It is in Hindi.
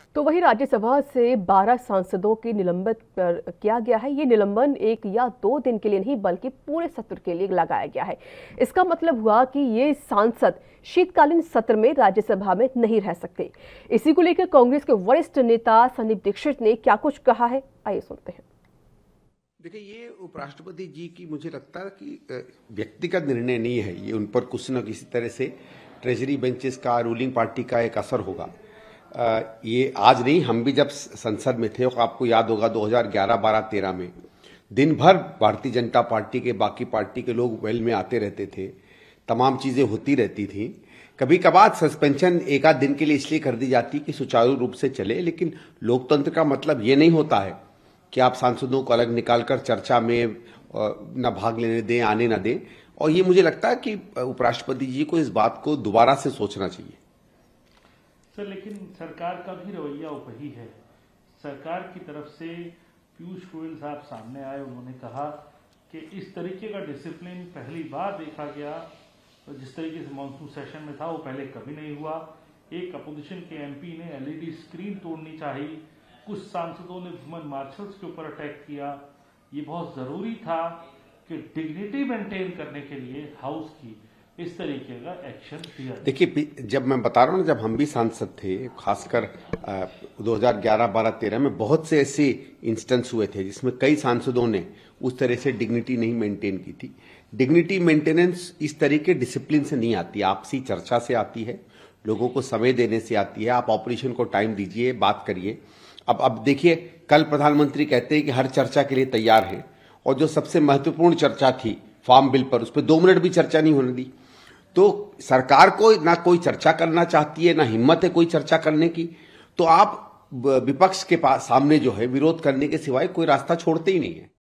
तो वहीं राज्यसभा से 12 सांसदों की निलंबित किया गया है। ये निलंबन 1 या 2 दिन के लिए नहीं बल्कि पूरे सत्र के लिए लगाया गया है। इसका मतलब हुआ कि ये सांसद शीतकालीन सत्र में राज्यसभा में नहीं रह सकते। इसी को लेकर कांग्रेस के वरिष्ठ नेता संदीप दीक्षित ने क्या कुछ कहा है, आइए सुनते हैं। देखिए, ये उपराष्ट्रपति जी की मुझे लगता है कि व्यक्तिगत निर्णय नहीं है, ये उन पर कुछ न किसी तरह से ट्रेजरी बेंचेस का, रूलिंग पार्टी का एक असर होगा। ये आज नहीं, हम भी जब संसद में थे, आपको याद होगा 2011, 12, 13 में दिन भर भारतीय जनता पार्टी के, बाकी पार्टी के लोग वेल में आते रहते थे, तमाम चीजें होती रहती थी। कभी कभार सस्पेंशन एक आध दिन के लिए इसलिए कर दी जाती कि सुचारू रूप से चले, लेकिन लोकतंत्र का मतलब ये नहीं होता है कि आप सांसदों को अलग निकालकर चर्चा में न भाग लेने दें, आने न दें। और ये मुझे लगता है कि उपराष्ट्रपति जी को इस बात को दोबारा से सोचना चाहिए। सर, लेकिन सरकार का भी रवैया वही है। सरकार की तरफ से पीयूष गोयल साहब सामने आए, उन्होंने कहा कि इस तरीके का डिसिप्लिन पहली बार देखा गया, और जिस तरीके से मानसून सेशन में था वो पहले कभी नहीं हुआ। एक अपोजिशन के एमपी ने एलईडी स्क्रीन तोड़नी चाहिए, कुछ सांसदों ने वुमेन मार्शल्स के ऊपर अटैक किया। ये बहुत जरूरी था कि डिग्निटी मेंटेन करने के लिए हाउस की इस तरीके का एक्शन लिया। देखिए, जब मैं बता रहा हूँ ना, जब हम भी सांसद थे, खासकर 2011, 12, 13 में बहुत से ऐसे इंस्टेंस हुए थे जिसमें कई सांसदों ने उस तरह से डिग्निटी नहीं मेंटेन की थी। डिग्निटी मेंटेनेंस इस तरह के डिसिप्लिन से नहीं आती, आपसी चर्चा से आती है, लोगों को समय देने से आती है। आप ऑपरेशन को टाइम दीजिए, बात करिए। अब देखिए, कल प्रधानमंत्री कहते हैं कि हर चर्चा के लिए तैयार हैं, और जो सबसे महत्वपूर्ण चर्चा थी फार्म बिल पर, उस पर 2 मिनट भी चर्चा नहीं होने दी। तो सरकार को ना कोई चर्चा करना चाहती है, ना हिम्मत है कोई चर्चा करने की। तो आप विपक्ष के पास सामने जो है विरोध करने के सिवाय कोई रास्ता छोड़ते ही नहीं है।